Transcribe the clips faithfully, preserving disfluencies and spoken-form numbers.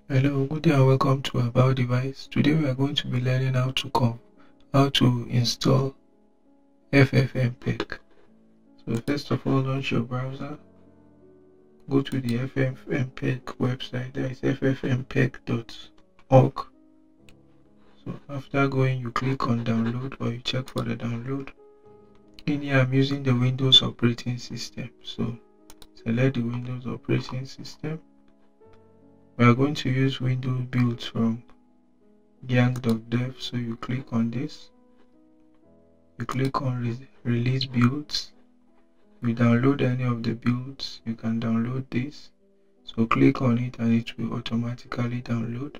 Hello, good day and welcome to About Device. Today we are going to be learning how to come how to install FFmpeg. So first of all, launch your browser. Go to the FFmpeg website. That is f f mpeg dot org. So after going, you click on download or you check for the download. In here, I'm using the Windows operating system. So select the Windows operating system. We are going to use Windows builds from gang dot dev, so you click on this, you click on re release builds, you download any of the builds, you can download this, so click on it and it will automatically download.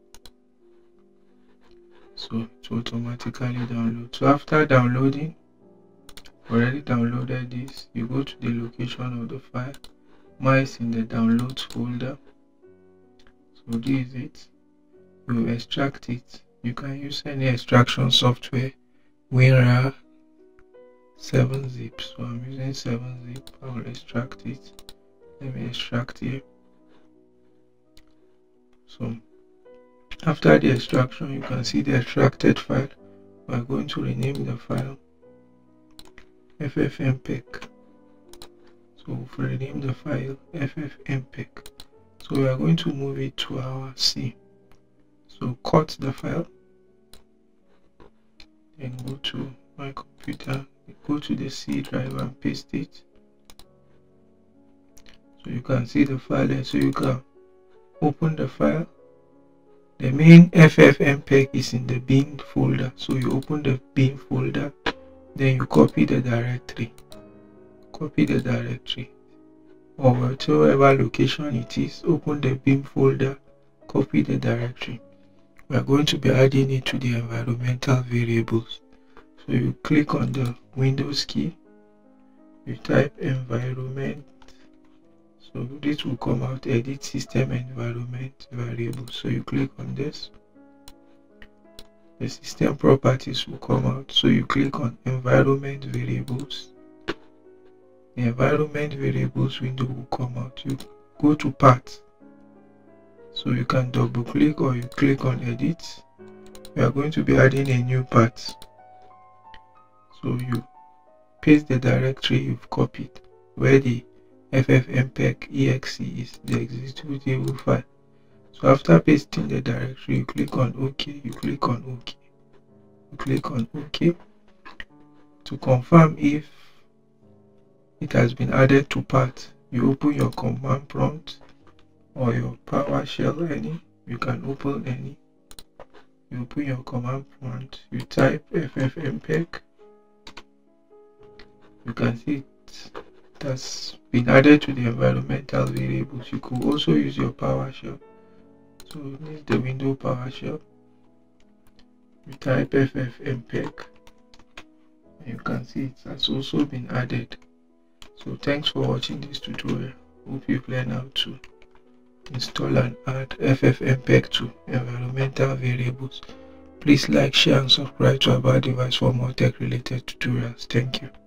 So it will automatically download. So after downloading, already downloaded this, you go to the location of the file. Mine is in the downloads folder. So this is it. You extract it. You can use any extraction software, WinRAR, seven zip. So I'm using seven zip. I will extract it. Let me extract here. So after the extraction, you can see the extracted file. We are going to rename the file FFmpeg. So we'll rename the file FFmpeg. So we are going to move it to our C. So cut the file, then go to my computer, go to the C drive and paste it. So you can see the file there. So you can open the file. The main FFmpeg is in the bin folder. So you open the bin folder, then you copy the directory. Copy the directory. Or whatever location it is, open the bin folder, copy the directory. We are going to be adding it to the environmental variables. So you click on the Windows key, you type environment. So this will come out, edit system environment variable. So you click on this. The system properties will come out. So you click on environment variables. The environment variables window will come out. You go to path, so you can double click or you click on edit. We are going to be adding a new path, so you paste the directory you've copied where the FFmpeg exe is, the executable file. So after pasting the directory, you click on OK, you click on OK, you click on OK to confirm if it has been added to path. You open your command prompt or your PowerShell, any, you can open any. You open your command prompt, you type FFmpeg. You can see it, it has been added to the environmental variables. You could also use your PowerShell. So this is the window PowerShell. You type FFmpeg, and you can see it has also been added. So thanks for watching this tutorial. Hope you've learned how to install and add FFmpeg to environmental variables. Please like, share and subscribe to About Device for more tech related tutorials. Thank you.